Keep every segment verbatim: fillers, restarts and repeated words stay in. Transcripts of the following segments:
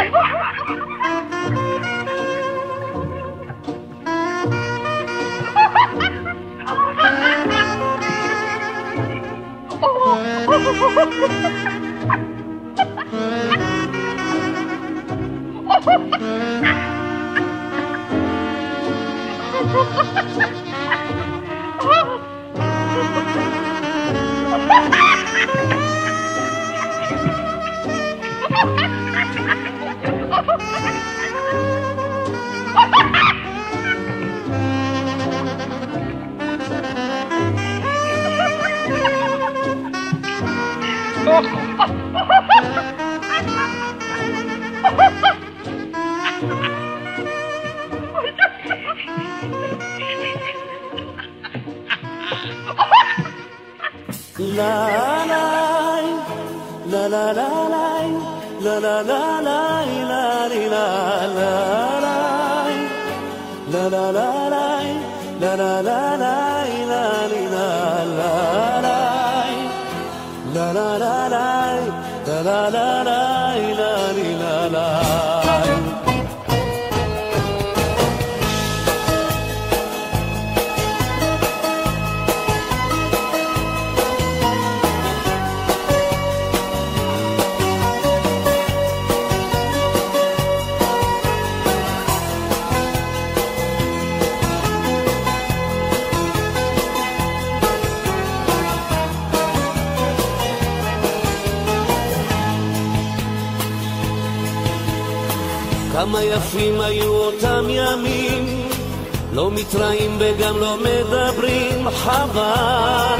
כמה יפים היו אותם ימים, לא מתראים וגם לא מדברים, חבל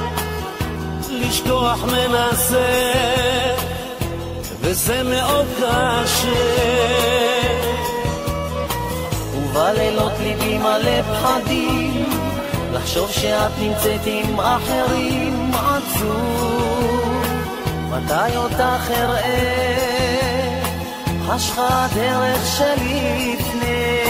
לשכוח מנסה וזה מאוד קשה. ובלילות ליבי מלא פחדים, לחשוב שאת נמצאת עם אחרים, עצוב מתי אותך אראה, חשכה הדרך שלי לפני.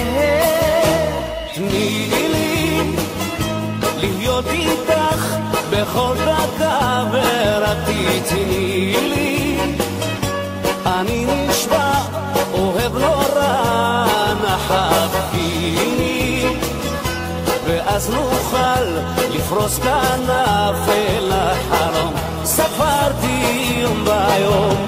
תני לי להיות איתך בכל דקה ורק תתני לי, אני נשבע אוהב נורא, נחבקיני ואז נוכל לפרוס כנף אל החלום. ספרתי יום ביום,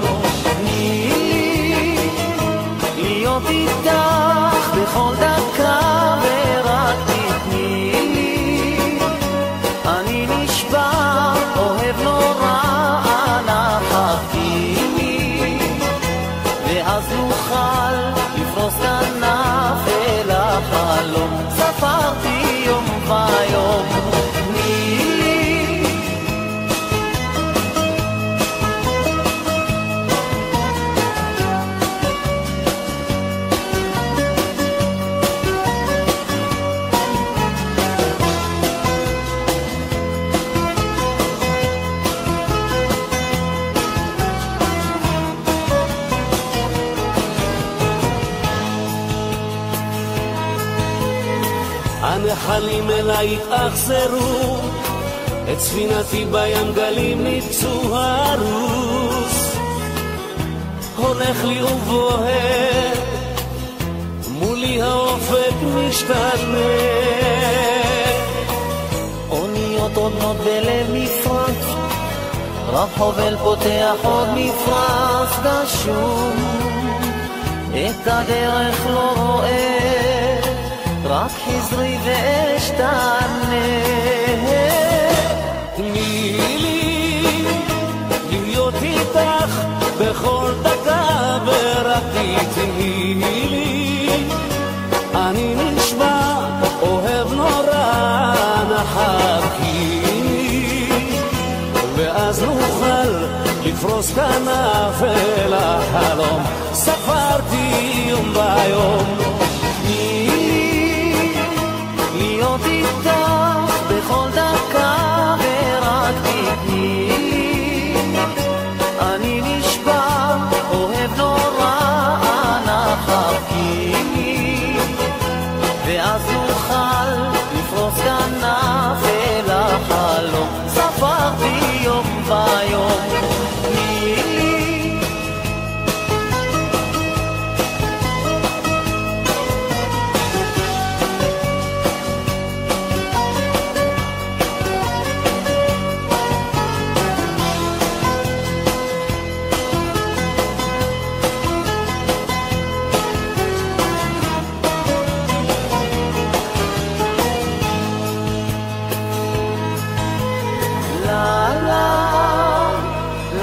להיות איתך בכל דקה ורק תתני לי, אני נשבע אוהב נורא, אנא חכיני ואז נוכל לפרוס כנף אל החלום. ספרתי יום ויום, תני לי הנחלים אליי התאכזרו, את ספינתי בים גלים ניפצו, הרוס הולך לי ובוהר, מולי האופק משתנה. אוניות עודנות בלב מפרץ, רחוב אל פותח עוד מפרץ גשום, את הדרך לא רואה, רק חזרי ואשתנה. תני לי להיות איתך בכל דקה ורק תתני לי, אני נשבע אוהב נורא, נחבקיני ואז נוכל לפרוס כנף אל החלום. ספרתי יום ביום, להיות איתך בכל דקה ורק תתני לי, אני נשבע אוהב נורא, אנא חכיני ואז נוכל לפרוס כנף אל החלום. ספרתי יום ויום, תני לי